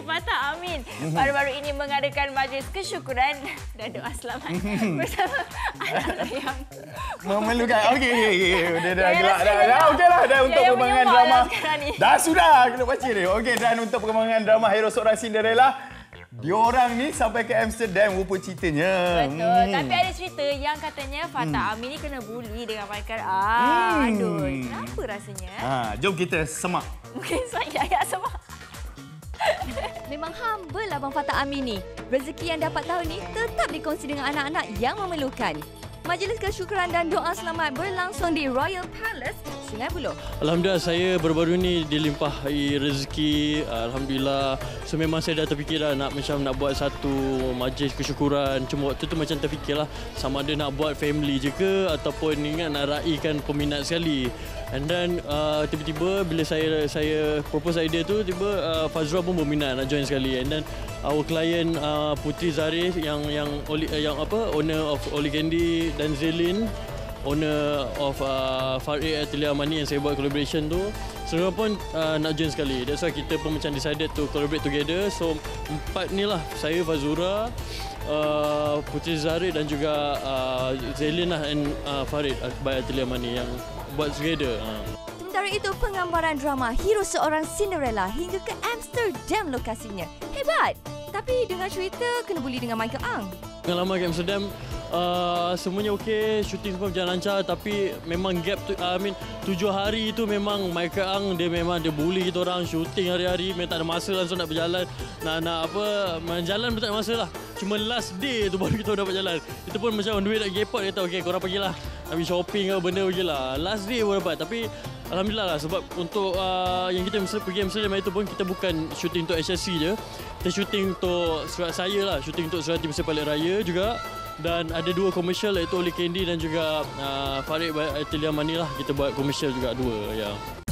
Fattah Amin baru-baru ini mengadakan majlis kesyukuran dan doa selamat bersama anak-anak yang memerlukan. Okey. Dah gelak dah. Okeylah dah untuk perkembangan drama. Dah sudah kena baca dia. Okey, dan untuk perkembangan drama Hero Seorang Cinderella, diorang ni sampai ke Amsterdam rupa ceritanya. Betul. Tapi ada cerita yang katanya Fattah Amin ni kena bully dengan raikan. Aduh, kenapa rasanya? Jom kita semak. Mungkin saya agak semak. Memang humble Abang Fattah Amin ni. Rezeki yang dapat tahun ni tetap dikongsi dengan anak-anak yang memerlukan. Majlis kesyukuran dan doa selamat berlangsung di Royal Palace, Sungai Buloh. Alhamdulillah, saya baru-baru ni dilimpahi rezeki. Alhamdulillah. So memang saya dah terfikir dah nak buat satu majlis kesyukuran. Cuma waktu tu macam terfikirlah sama ada nak buat family je ke ataupun ingat nak raikan peminat sekali. And then tiba-tiba bila saya propose idea tu, tiba Fazrul pun berminat nak join sekali. And then our client Putri Zarif yang owner of Oli Candy, dan Zelin owner of Fattah Amin yang saya buat collaboration tu, semua pun nak join sekali. That's why kita pun macam decided to collaborate together. So empat ni lah, saya, Fazura, Putri Zarif dan juga Zelin lah, and Farid by Amin yang buat together. Sementara itu, penggambaran drama Hero Seorang Cinderella hingga ke Amsterdam lokasinya. Hebat! Tapi dengan cerita kena bully dengan Michael Ang. Pengalaman ke Amsterdam, semuanya okey, syuting semua berjalan lancar, tapi memang gap tu, 7 hari tu memang Michael Ang dia bully kita orang, syuting hari-hari, memang tak ada masa langsung nak berjalan, nak jalan pun tak ada masa lah. Cuma last day tu baru kita dapat jalan. Itu pun macam on the way nak pergi airport, dia kata okey korang pergilah, habis shopping ke benda pergilah. Last day pun dapat, tapi alhamdulillah lah, sebab untuk yang kita pergi Amsterdam itu pun kita bukan syuting untuk HSC je. Kita syuting untuk surat saya lah, syuting untuk surat Besar Balik Raya juga. Dan ada 2 komersial, iaitu Oli Candy dan juga Farid by Amin lah. Kita buat komersial juga 2 ya.